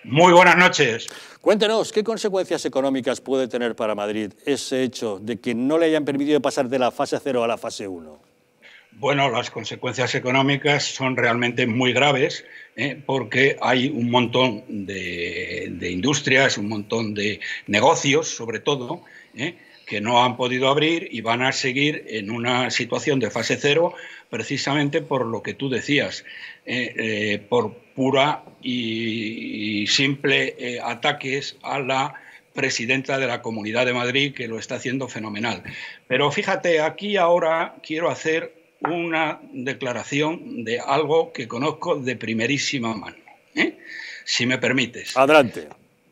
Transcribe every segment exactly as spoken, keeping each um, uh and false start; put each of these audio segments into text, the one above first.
Muy buenas noches. Cuéntenos, ¿qué consecuencias económicas puede tener para Madrid ese hecho de que no le hayan permitido pasar de la fase cero a la fase uno? Bueno, las consecuencias económicas son realmente muy graves, ¿eh? porque hay un montón de, de industrias, un montón de negocios, sobre todo, ¿eh? que no han podido abrir y van a seguir en una situación de fase cero precisamente por lo que tú decías, eh, eh, por pura y, y simple eh, ataques a la presidenta de la Comunidad de Madrid, que lo está haciendo fenomenal. Pero fíjate, aquí ahora quiero hacer una declaración de algo que conozco de primerísima mano, ¿eh? Si me permites. Adelante.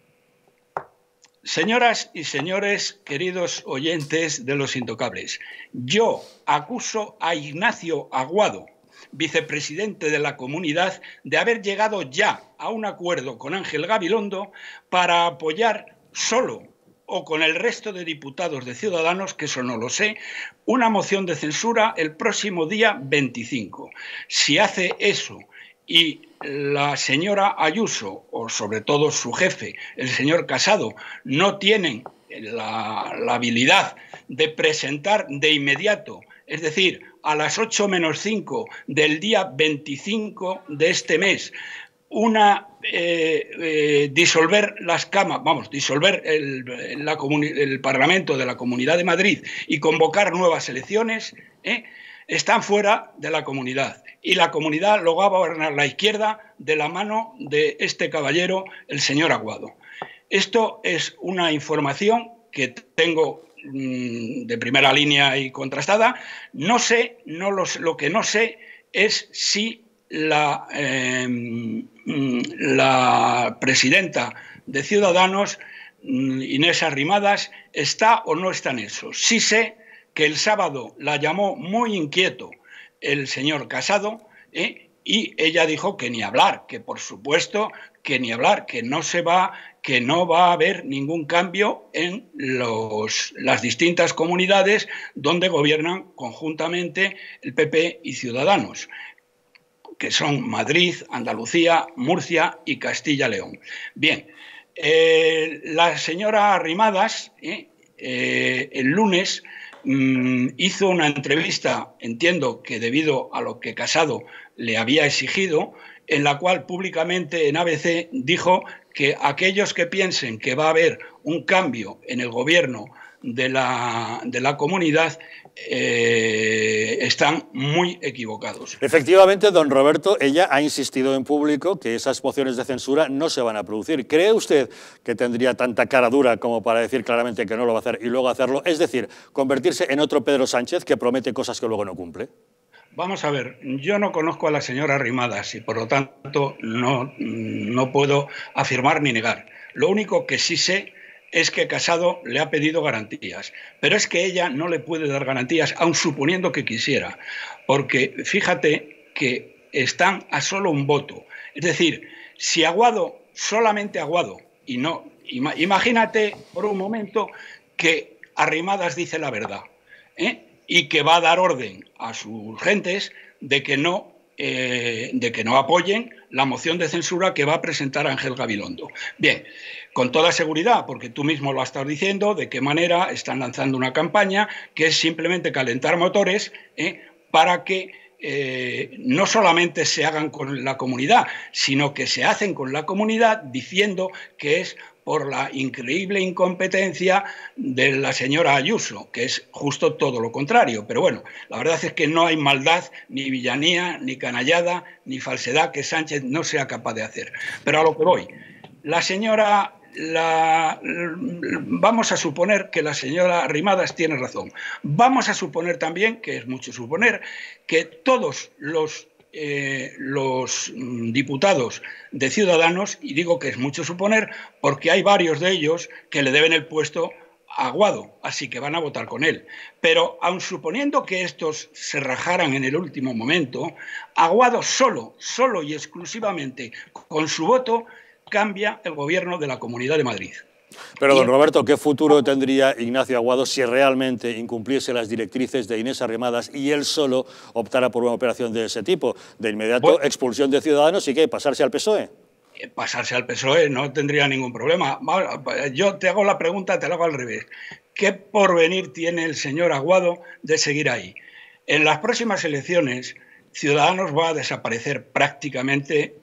Señoras y señores, queridos oyentes de Los Intocables, yo acuso a Ignacio Aguado, vicepresidente de la Comunidad, de haber llegado ya a un acuerdo con Ángel Gabilondo para apoyar solo o con el resto de diputados de Ciudadanos, que eso no lo sé, una moción de censura el próximo día veinticinco. Si hace eso y la señora Ayuso, o sobre todo su jefe, el señor Casado, no tienen la, la habilidad de presentar de inmediato, es decir, a las ocho menos cinco del día veinticinco de este mes, una eh, eh, disolver las cámaras, vamos, disolver el, la el Parlamento de la Comunidad de Madrid y convocar nuevas elecciones, ¿eh? están fuera de la comunidad. Y la comunidad lo va a gobernar la izquierda de la mano de este caballero, el señor Aguado. Esto es una información que tengo mmm, de primera línea y contrastada. No sé, no lo, lo que no sé es si la, eh, la presidenta de Ciudadanos, Inés Arrimadas, está o no está en eso. Sí sé que el sábado la llamó muy inquieto el señor Casado, ¿eh? y ella dijo que ni hablar, que por supuesto que ni hablar, que no se va, que no va a haber ningún cambio en los, las distintas comunidades donde gobiernan conjuntamente el P P y Ciudadanos, que son Madrid, Andalucía, Murcia y Castilla-León. Bien, eh, la señora Arrimadas, ¿eh? Eh, el lunes mmm, hizo una entrevista, entiendo que debido a lo que Casado le había exigido, en la cual públicamente en A B C dijo que aquellos que piensen que va a haber un cambio en el gobierno de la, de la comunidad eh, están muy equivocados. Efectivamente, don Roberto, ella ha insistido en público que esas mociones de censura no se van a producir. ¿Cree usted que tendría tanta cara dura como para decir claramente que no lo va a hacer y luego hacerlo? Es decir, convertirse en otro Pedro Sánchez que promete cosas que luego no cumple. Vamos a ver, yo no conozco a la señora Arrimadas y por lo tanto no, no puedo afirmar ni negar. Lo único que sí sé es que Casado le ha pedido garantías, pero es que ella no le puede dar garantías, aun suponiendo que quisiera, porque fíjate que están a solo un voto. Es decir, si Aguado, solamente Aguado, y no, imagínate por un momento que Arrimadas dice la verdad, ¿eh? y que va a dar orden a sus gentes de que no, eh, de que no apoyen la moción de censura que va a presentar Ángel Gabilondo. Bien, con toda seguridad, porque tú mismo lo has estado diciendo, de qué manera están lanzando una campaña que es simplemente calentar motores ¿eh? para que eh, no solamente se hagan con la comunidad, sino que se hacen con la comunidad diciendo que es por la increíble incompetencia de la señora Ayuso, que es justo todo lo contrario. Pero bueno, la verdad es que no hay maldad, ni villanía, ni canallada, ni falsedad que Sánchez no sea capaz de hacer. Pero a lo que voy, la señora... La, vamos a suponer que la señora Arrimadas tiene razón. Vamos a suponer también, que es mucho suponer, que todos los, eh, los diputados de Ciudadanos, y digo que es mucho suponer porque hay varios de ellos que le deben el puesto a Aguado, así que van a votar con él. Pero aun suponiendo que estos se rajaran en el último momento, Aguado solo, solo y exclusivamente con su voto cambia el gobierno de la Comunidad de Madrid. Pero, don Roberto, ¿qué futuro tendría Ignacio Aguado si realmente incumpliese las directrices de Inés Arrimadas y él solo optara por una operación de ese tipo? De inmediato, bueno, expulsión de Ciudadanos y ¿qué? ¿Pasarse al P S O E? pasarse al P S O E no tendría ningún problema. Yo te hago la pregunta, te la hago al revés. ¿Qué porvenir tiene el señor Aguado de seguir ahí? En las próximas elecciones, Ciudadanos va a desaparecer prácticamente,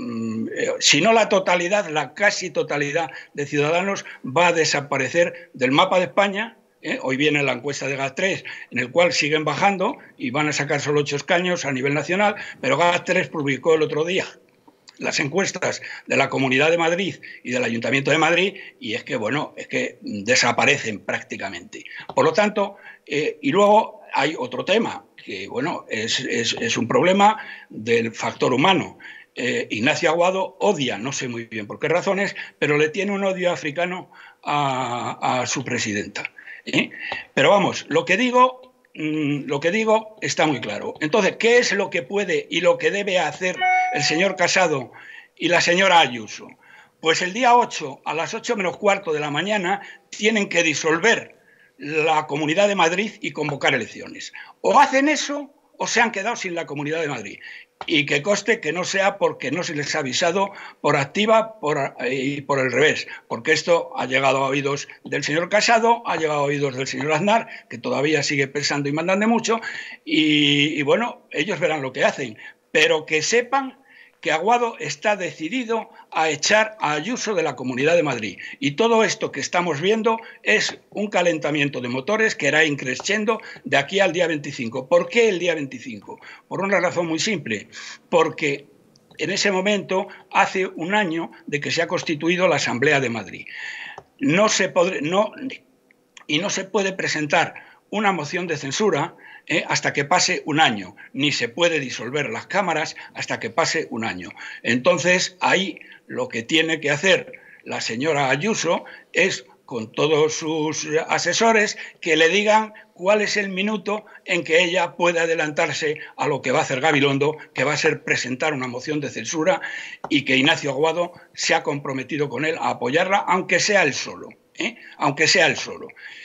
si no la totalidad, la casi totalidad de Ciudadanos va a desaparecer del mapa de España. ¿Eh? Hoy viene la encuesta de GAT tres, en el cual siguen bajando y van a sacar solo ocho escaños a nivel nacional, pero GAT tres publicó el otro día las encuestas de la Comunidad de Madrid y del Ayuntamiento de Madrid, y es que, bueno, es que desaparecen prácticamente. Por lo tanto, eh, y luego hay otro tema, que, bueno, es, es, es un problema del factor humano. Eh, Ignacio Aguado odia, no sé muy bien por qué razones, pero le tiene un odio africano a, a su presidenta. ¿Eh? Pero vamos, lo que digo, mmm, lo que digo está muy claro. Entonces, ¿qué es lo que puede y lo que debe hacer el señor Casado y la señora Ayuso? Pues el día ocho, a las ocho menos cuarto de la mañana, tienen que disolver la Comunidad de Madrid y convocar elecciones. O hacen eso o se han quedado sin la Comunidad de Madrid. Y que conste que no sea porque no se les ha avisado por activa por, y por el revés, porque esto ha llegado a oídos del señor Casado, ha llegado a oídos del señor Aznar, que todavía sigue pensando y mandando mucho, y, y bueno, ellos verán lo que hacen, pero que sepan que Aguado está decidido a echar a Ayuso de la Comunidad de Madrid. Y todo esto que estamos viendo es un calentamiento de motores que irá increciendo de aquí al día veinticinco. ¿Por qué el día veinticinco? Por una razón muy simple, porque en ese momento hace un año de que se ha constituido la Asamblea de Madrid. No se podrá, no, y no se puede presentar una moción de censura Eh, hasta que pase un año, ni se puede disolver las cámaras hasta que pase un año. Entonces, ahí lo que tiene que hacer la señora Ayuso es, con todos sus asesores, que le digan cuál es el minuto en que ella puede adelantarse a lo que va a hacer Gabilondo, que va a ser presentar una moción de censura, y que Ignacio Aguado se ha comprometido con él a apoyarla, aunque sea él solo, ¿eh? aunque sea él solo.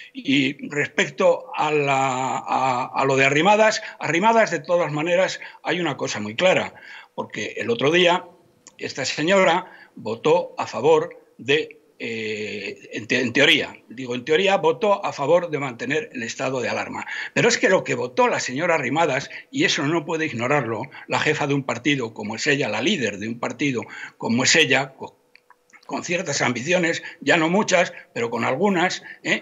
Y respecto a, la, a, a lo de Arrimadas, Arrimadas de todas maneras hay una cosa muy clara, porque el otro día esta señora votó a favor de, eh, en, te, en teoría, digo en teoría, votó a favor de mantener el estado de alarma. Pero es que lo que votó la señora Arrimadas, y eso no puede ignorarlo, la jefa de un partido como es ella, la líder de un partido como es ella, con, con ciertas ambiciones, ya no muchas, pero con algunas, ¿eh?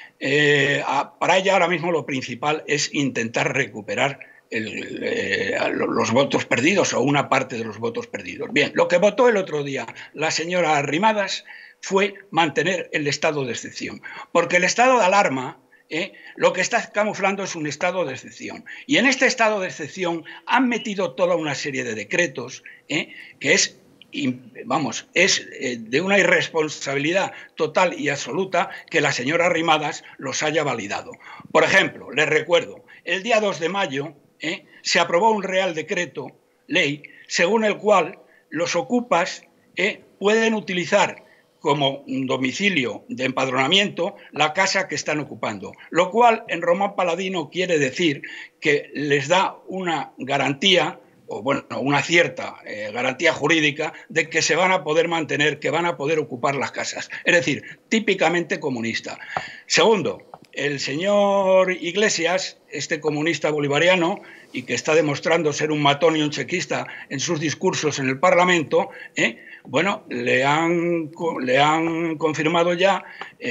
Eh, a, para ella ahora mismo lo principal es intentar recuperar el, eh, los votos perdidos o una parte de los votos perdidos. Bien, lo que votó el otro día la señora Arrimadas fue mantener el estado de excepción, porque el estado de alarma eh, lo que está camuflando es un estado de excepción. Y en este estado de excepción han metido toda una serie de decretos eh, que es Y, vamos, es eh, de una irresponsabilidad total y absoluta que la señora Arrimadas los haya validado. Por ejemplo, les recuerdo, el día dos de mayo eh, se aprobó un Real Decreto Ley según el cual los ocupas eh, pueden utilizar como domicilio de empadronamiento la casa que están ocupando, lo cual en Román Paladino quiere decir que les da una garantía o bueno, una cierta eh, garantía jurídica de que se van a poder mantener, que van a poder ocupar las casas. Es decir, típicamente comunista. Segundo, el señor Iglesias, este comunista bolivariano, y que está demostrando ser un matón y un chequista en sus discursos en el Parlamento, ¿eh? bueno, le han, le han confirmado ya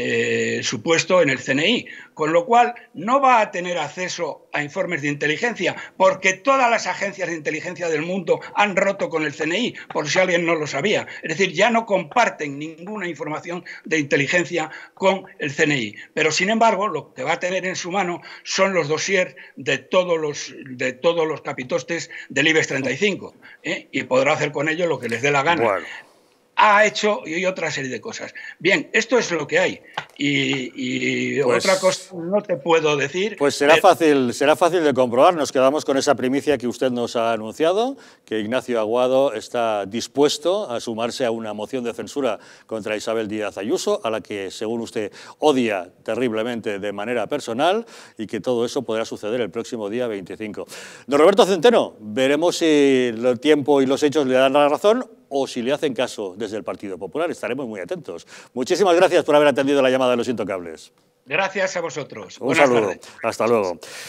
eh, su puesto en el C N I, con lo cual no va a tener acceso a informes de inteligencia, porque todas las agencias de inteligencia del mundo han roto con el C N I, por si alguien no lo sabía. Es decir, ya no comparten ninguna información de inteligencia con el C N I. Pero, sin embargo, lo que va a tener en su mano son los dossiers de todos los, de todos los capitostes del IBEX treinta y cinco, ¿eh? y podrá hacer con ellos lo que les dé la gana. Bueno. Ha hecho y otra serie de cosas. Bien, esto es lo que hay. Y, y pues, otra cosa no te puedo decir. Pues será, pero... fácil, será fácil de comprobar. Nos quedamos con esa primicia que usted nos ha anunciado, que Ignacio Aguado está dispuesto a sumarse a una moción de censura contra Isabel Díaz Ayuso, a la que, según usted, odia terriblemente de manera personal, y que todo eso podrá suceder el próximo día veinticinco. Don Roberto Centeno, veremos si el tiempo y los hechos le dan la razón o si le hacen caso desde el Partido Popular. Estaremos muy atentos. Muchísimas gracias por haber atendido la llamada de Los Intocables. Gracias a vosotros. Un saludo. Hasta luego.